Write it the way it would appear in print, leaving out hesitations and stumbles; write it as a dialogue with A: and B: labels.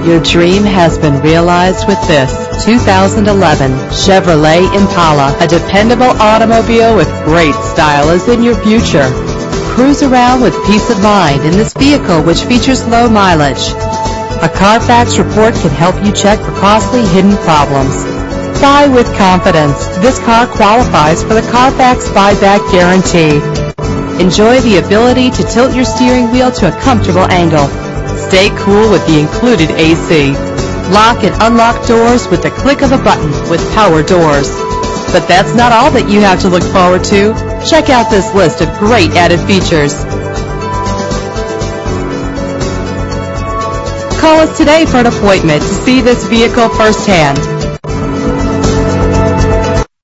A: Your dream has been realized with this 2011 Chevrolet Impala. A dependable automobile with great style is in your future. Cruise around with peace of mind in this vehicle, which features low mileage. A Carfax report can help you check for costly hidden problems. Buy with confidence. This car qualifies for the Carfax buyback guarantee. Enjoy the ability to tilt your steering wheel to a comfortable angle. Stay cool with the included AC. Lock and unlock doors with the click of a button with power doors. But that's not all that you have to look forward to. Check out this list of great added features. Call us today for an appointment to see this vehicle firsthand.